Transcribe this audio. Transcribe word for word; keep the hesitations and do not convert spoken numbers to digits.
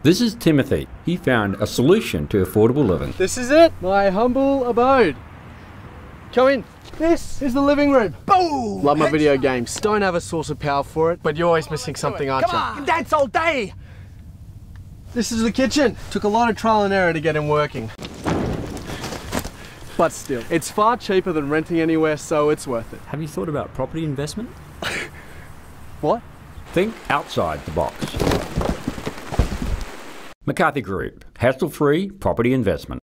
This is Timothy. He found a solution to affordable living. This is it, my humble abode. Come in. This is the living room. Boom! Love my video games. Don't have a source of power for it, but you're always missing something, aren't you? Come on, you can dance all day. This is the kitchen. Took a lot of trial and error to get him working. But still, it's far cheaper than renting anywhere, so it's worth it. Have you thought about property investment? What? Think outside the box. McCarthy Group, hassle-free property investment.